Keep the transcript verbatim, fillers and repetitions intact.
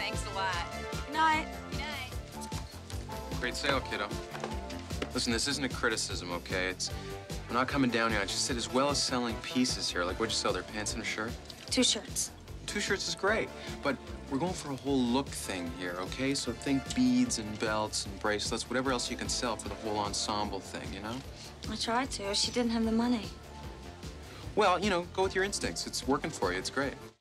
Thanks a lot. Good night. Good night. Great sale, kiddo. Listen, this isn't a criticism, okay? It's I'm not coming down here. I just said as well as selling pieces here. Like, what'd you sell there? Pants and a shirt? Two shirts. Two shirts is great, but we're going for a whole look thing here, okay? So think beads and belts and bracelets, whatever else you can sell for the whole ensemble thing, you know? I tried to. She didn't have the money. Well, you know, go with your instincts. It's working for you. It's great.